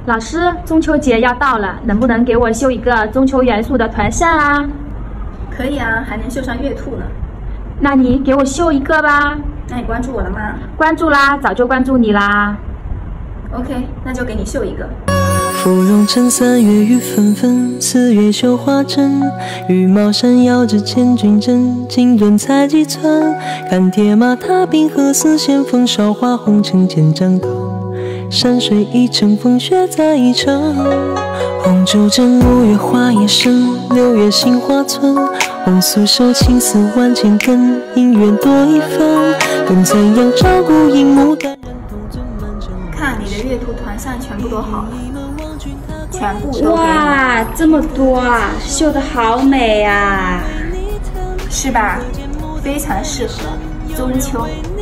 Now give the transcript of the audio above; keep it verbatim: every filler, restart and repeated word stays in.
老师，中秋节要到了，能不能给我绣一个中秋元素的团扇啊？ 可以啊，还能绣上月兔呢。 那你给我绣一个吧。 那你关注我了吗？ 关注啦，早就关注你啦。 OK， 那就给你绣一个。 芙蓉城三月雨纷纷，四月绣花针。羽毛扇遥指千军阵，金盾裁几寸。看铁马踏冰河，似线风韶华红尘间战斗。山水一程，风雪在一程。红烛枕，五月花叶深，六月杏花村。红素手，青丝万千根，姻缘多一分。更怎样照顾荧幕感人同尊满城。 看你的月兔团扇全部都好了，全部都给你。 哇，这么多啊，绣得好美啊， 是吧？非常适合中秋。